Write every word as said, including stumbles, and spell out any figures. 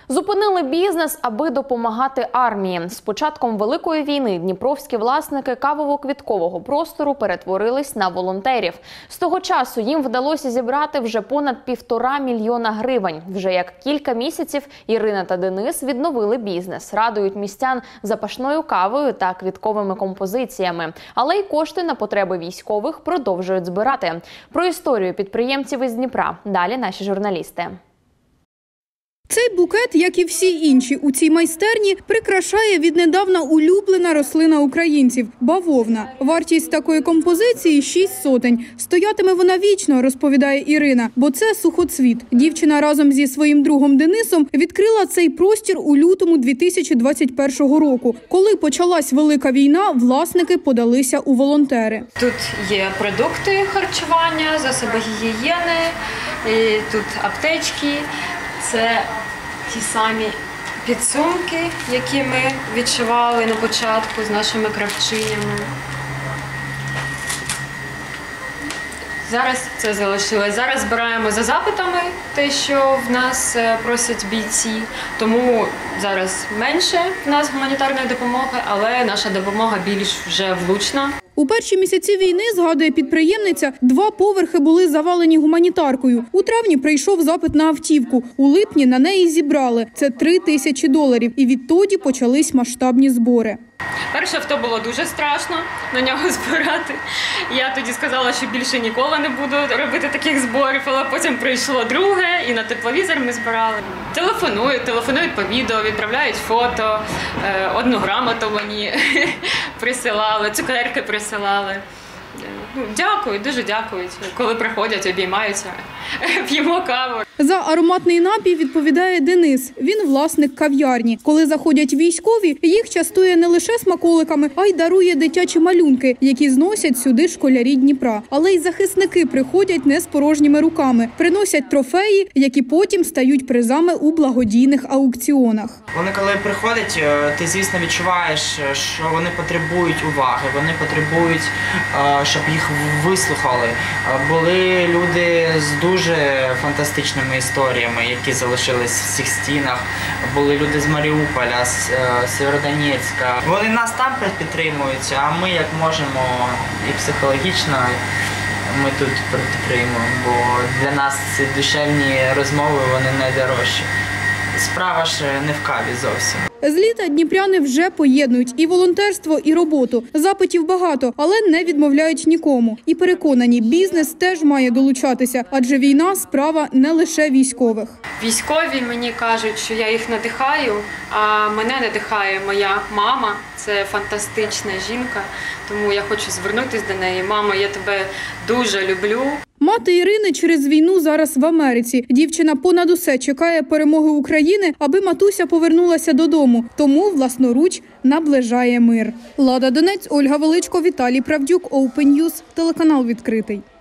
Зупинили бізнес, аби допомагати армії. З початком Великої війни дніпровські власники кавово-квіткового простору перетворились на волонтерів. З того часу їм вдалося зібрати вже понад півтора мільйона гривень. Вже як кілька місяців Ірина та Денис відновили бізнес. Радують містян запашною кавою та квітковими композиціями. Але й кошти на потреби військових продовжують збирати. Про історію підприємців із Дніпра далі наші журналісти. Цей букет, як і всі інші у цій майстерні, прикрашає віднедавна улюблена рослина українців – бавовна. Вартість такої композиції – шість сотень. Стоятиме вона вічно, розповідає Ірина, бо це сухоцвіт. Дівчина разом зі своїм другом Денисом відкрила цей простір у лютому дві тисячі двадцять першого року. Коли почалась Велика війна, власники подалися у волонтери. Тут є продукти харчування, засоби гігієни, і тут аптечки. Це ті самі підсумки, які ми відшивали на початку з нашими кравчинями. Зараз це залишилось. Зараз збираємо за запитами те, що в нас просять бійці. Тому зараз менше в нас гуманітарної допомоги, але наша допомога більш вже влучна. У перші місяці війни, згадує підприємниця, два поверхи були завалені гуманітаркою. У травні прийшов запит на автівку. У липні на неї зібрали. Це три тисячі доларів. І відтоді почались масштабні збори. Перше авто було дуже страшно на нього збирати. Я тоді сказала, що більше ніколи не буду робити таких зборів, але потім прийшло друге, і на тепловізор ми збирали. Телефонують, телефонують по відео, відправляють фото, одну грамоту мені присилали, цукерки присилали. Дякую, дуже дякують, коли приходять, обіймаються, п'ємо каву. За ароматний напій відповідає Денис. Він власник кав'ярні. Коли заходять військові, їх частує не лише смаколиками, а й дарує дитячі малюнки, які зносять сюди школярі Дніпра. Але й захисники приходять не з порожніми руками. Приносять трофеї, які потім стають призами у благодійних аукціонах. Вони коли приходять, ти, звісно, відчуваєш, що вони потребують уваги, вони потребують, щоб їх вислухали. Були люди з дуже фантастичними історіями, які залишились в цих стінах. Були люди з Маріуполя, з Сєвєродонецька. Вони нас там підтримують, а ми як можемо і психологічно ми тут підтримуємо, бо для нас ці душевні розмови, вони найдорожчі. Справа ж не в каві зовсім. З літа дніпряни вже поєднують і волонтерство, і роботу. Запитів багато, але не відмовляють нікому. І переконані, бізнес теж має долучатися, адже війна – справа не лише військових. Військові мені кажуть, що я їх надихаю, а мене надихає моя мама. Це фантастична жінка, тому я хочу звернутися до неї. Мамо, я тебе дуже люблю. Мати Ірини через війну зараз в Америці. Дівчина понад усе чекає перемоги України, аби матуся повернулася додому. Тому власноруч наближає мир. Лада Донець, Ольга Величко, Віталій Правдюк, Open News, телеканал відкритий.